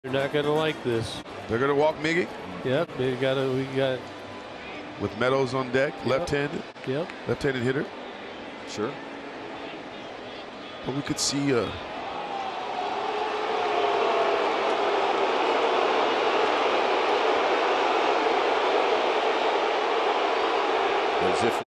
They're not going to like this. They're going to walk Miggy. Yep, we got. With Meadows on deck, Yep. left-handed. Yep. Left-handed hitter. Sure. But we could see As if